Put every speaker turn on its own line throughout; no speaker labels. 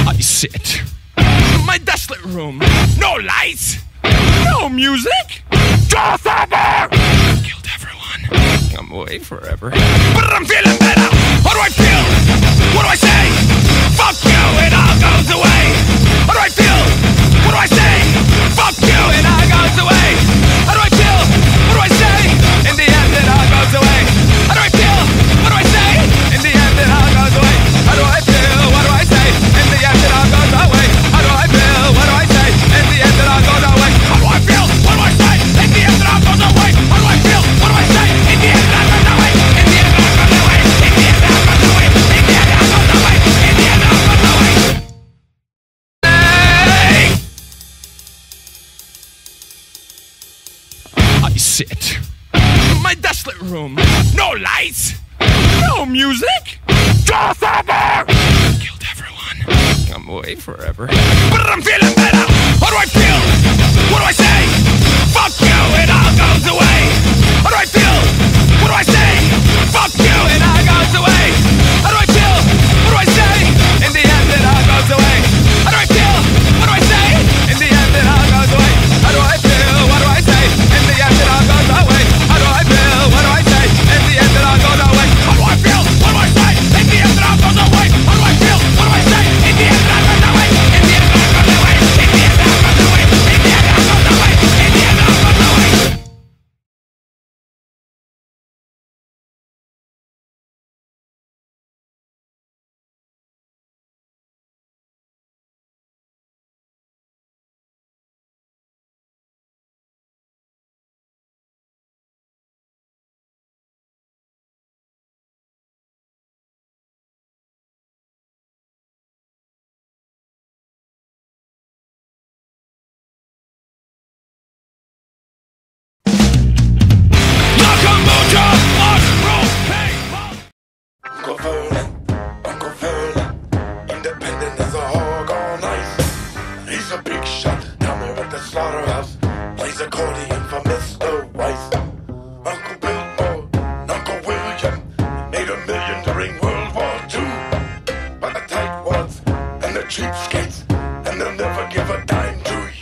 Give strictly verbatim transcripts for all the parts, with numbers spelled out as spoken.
I sit in my desolate room. No lights, no music. Just over. Killed everyone. I'm away forever. But I'm feeling better. How do I feel? What do I say? Fuck you, it all goes away. How do I feel? What do I say? Fuck you, it all goes away. How do I feel? What do I say? In the end, it all goes away. How do I feel? What do I say? In the end, it all goes away. How do I feel? What do I say? In the end, it all goes away. How do I feel? What do I say? In the end, it all goes away. How do I feel? What do I say? In the end, it all goes away. How do I feel? What do I say? In the end, it all goes away. In the end, it all goes away. In the end, it all goes away. In the end, it all goes away. In the end, it all goes away. I sit in my desolate room. No lights, no music. Just over. Killed everyone. I'm away forever. But I'm feeling better. How do I feel? What do I say? Fuck you, it all goes away. How do I feel? What do I say? Fuck you, it all goes away. How do I feel? What do I say? In the end, it all goes away. How do I feel? What do I say? In the end, it all goes away. How do I feel? What do I say? In the end, it all goes away. How do I feel? What do I say? In the end, it all goes away. How do I feel? What do I say? In the end, it all goes away. How do I feel? What do I say? In the end, it all goes away. In the end, it all goes away. In the end, it all goes away. In the end, it all goes away. In the end, it all goes away.
Uncle Vernon, Uncle Vernon, independent as a hog on ice. He's a big shot down there at the slaughterhouse. Plays accordion for Mister Weiss. Uncle Bilbo, Uncle William, made a million during World War Two. By the tightwads and the cheapskates, and they'll never give a dime to you.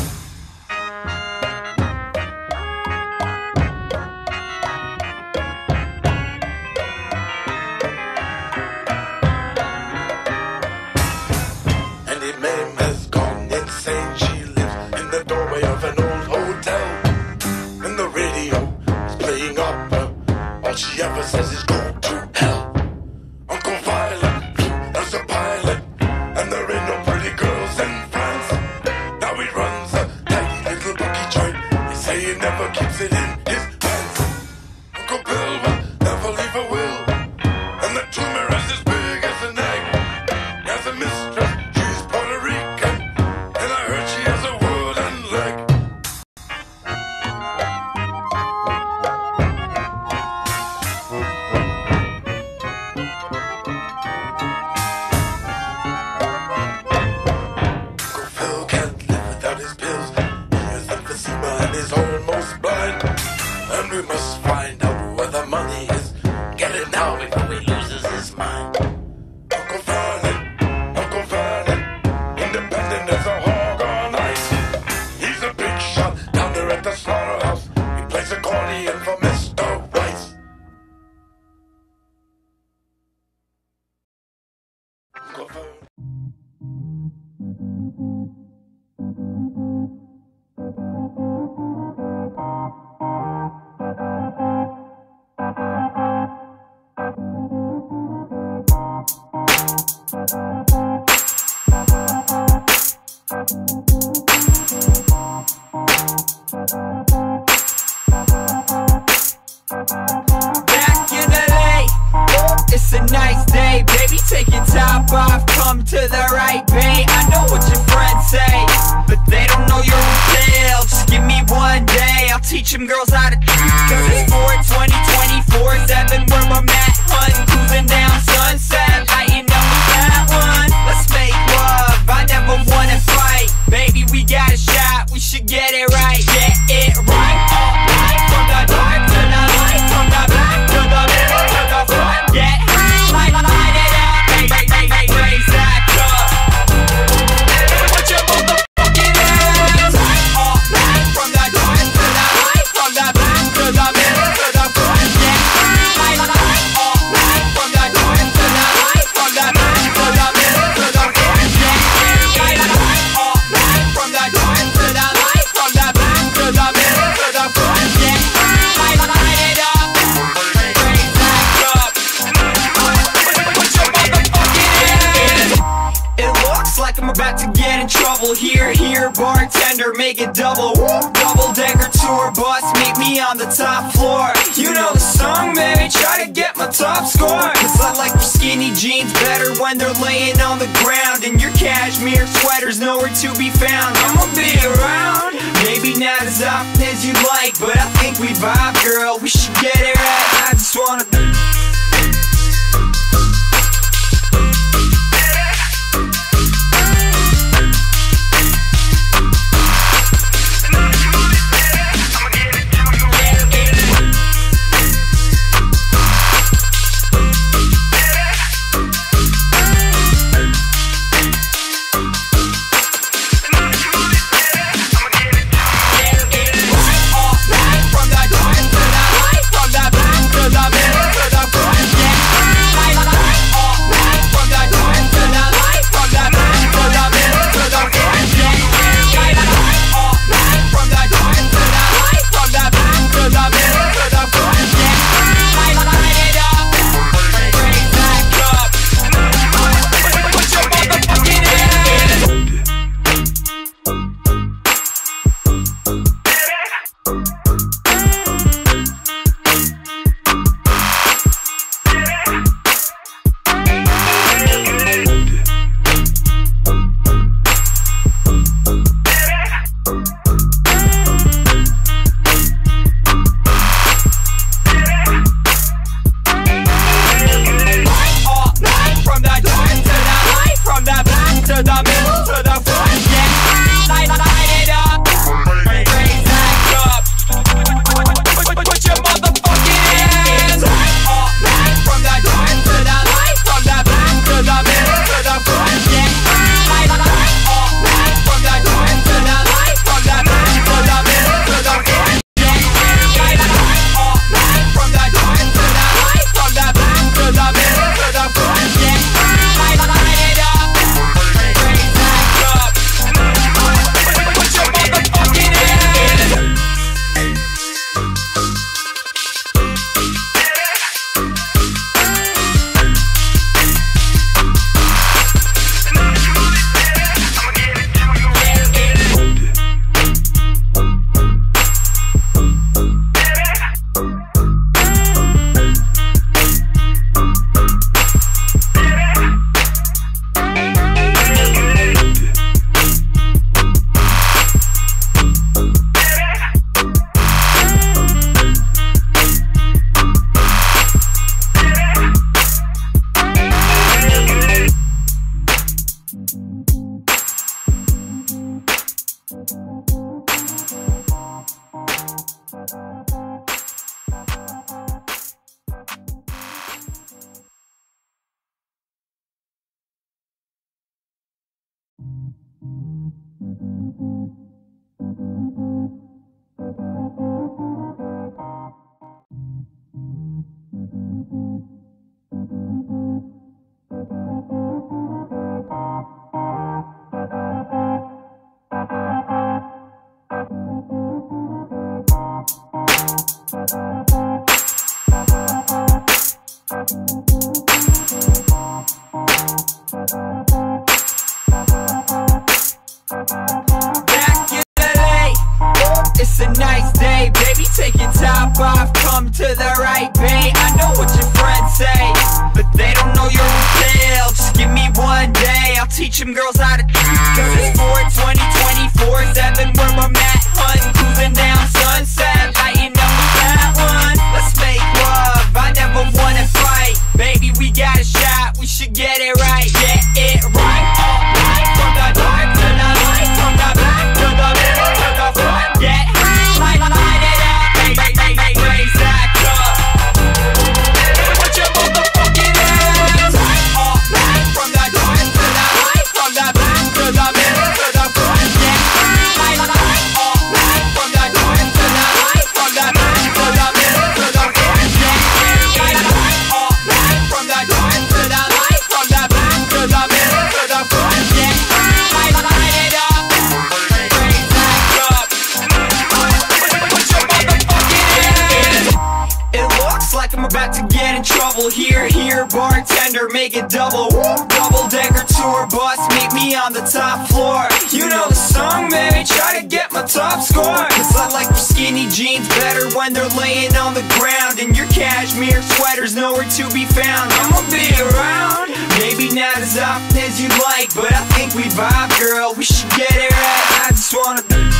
Mame has gone insane. She lives in the doorway of an old hotel, and the radio is playing opera. All she ever says is go to hell. Uncle Violet is a pilot, and there ain't no pretty girls in France. Now he runs a tiny little bookie joint. They say he never keeps it in his pants. Uncle Bill will never leave a will, and the tumor is as big as an egg. As a mistress, Puerto Rican, and I heard she has a wooden leg. Uncle Phil can't live without his pills. He has emphysema and is almost blind. And we must find out where the money is. Get it now before he loses his mind. Uncle Vernon, Uncle Vernon, independent as a hog on ice. He's a big shot down there at the slaughterhouse. He plays accordion for Mister Weiss. Uncle Vernon.
Back in L A, it's a nice day, baby. Take your top off, come to the right bay. I know what your friends say, but they don't know your detail. Just give me one day, I'll teach them girls how to treat. Cause it's four twenty, twenty-four seven where I'm at, hunting, cruising down Sunset, lighting up with that one. Let's make love, I never wanna fight. Baby, we got a shot, we should get it right. Get it right, all night, from the dark to the light, from the back to the middle to the front. Get high, light, light it up, raise, raise, raise, raise that cup. double. Here, here, bartender, make it double. Double decker tour bus, meet me on the top floor. You know the song, baby, try to get my top score. Cause I like your skinny jeans better when they're laying on the ground, and your cashmere sweater's nowhere to be found. I'ma be around, maybe not as often as you'd like, but I think we vibe, girl, we should get it right. I just wanna teach them girls how to cause it's four twenty, twenty-four seven where I'm at, hun. Cruising down Sunset, lighting up with that one. Let's make love, I never wanna fight. Baby, we got a shot, we should get it right. Get it right all night. From the dark to the light, from the back to the middle to the front. Get high, light, light it up. Hey, hey, hey, hey, raise that cup. Put your motherfucking hands all night. From the dark to the light, from the back to the middle to the front. Get high, light, light all night. From the dark to the light, from the back to the middle to the front. Get high, light, light all night. From the dark to the light, from the back to the make it double. Woo! Double decker tour bus, meet me on the top floor. You know the song, baby, try to get my top score. Cause I like your skinny jeans better when they're laying on the ground, and your cashmere sweater's nowhere to be found. I'ma be around, maybe not as often as you'd like, but I think we vibe, girl, we should get it right. I just wanna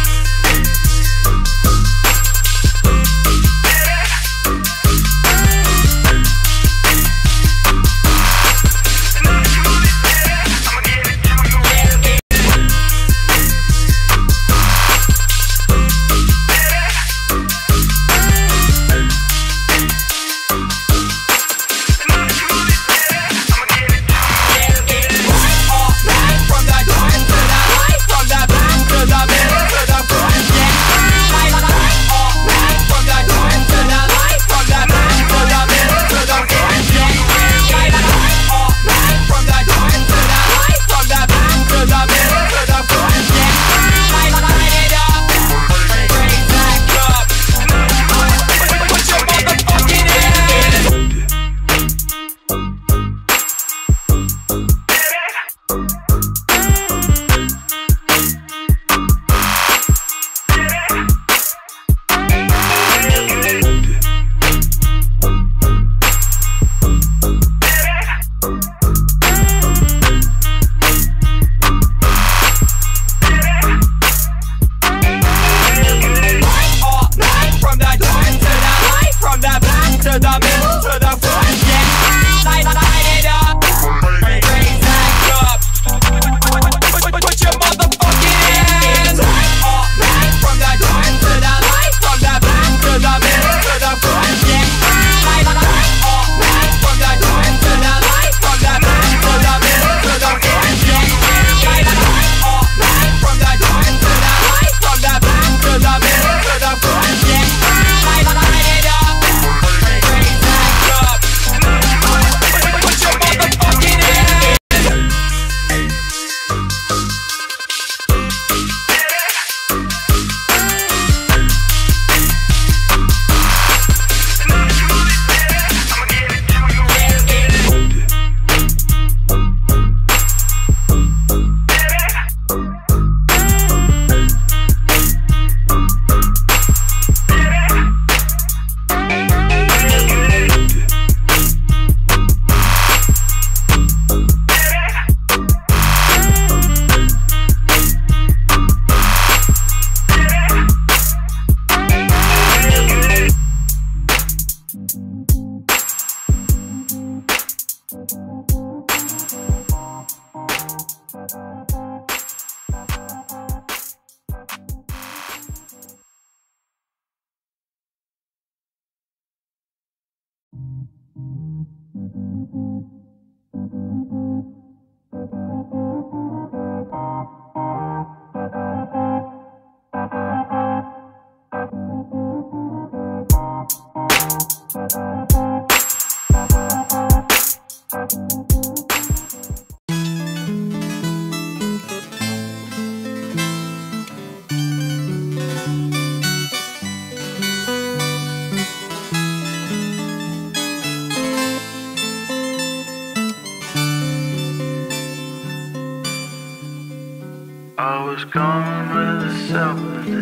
I was gone with the self of the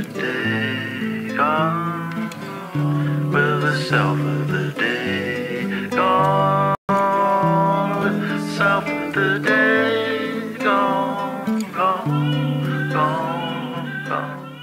day, gone with the self of the day, gone with the self of the day, gone, gone, gone, gone.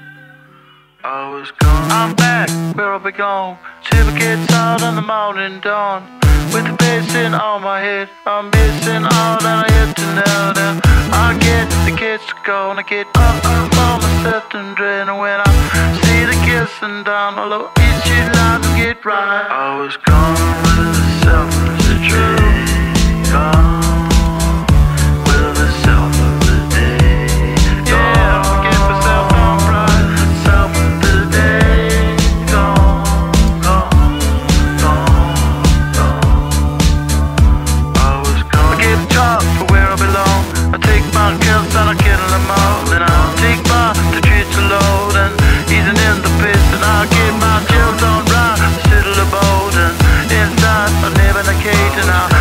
I was gone. I'm back where I belong. Till it gets out in the morning dawn. With the bass in on my head, I'm missing all that I had to know now. I get the kids to go and I get up on myself and dread. And when I see the kissing down, although it's you not to get right. I was gone with the self of the day, gone with the self of the day. Yeah, I get myself on right, self of the day, gone, gone, gone, gone. I was gone. I get a job for where I belong. I take my kills and I kill them all. Then I'll take my the treats to load and easing in the piss. And I'll get my chills on right, sit on the boat and inside I live in a cage and I'll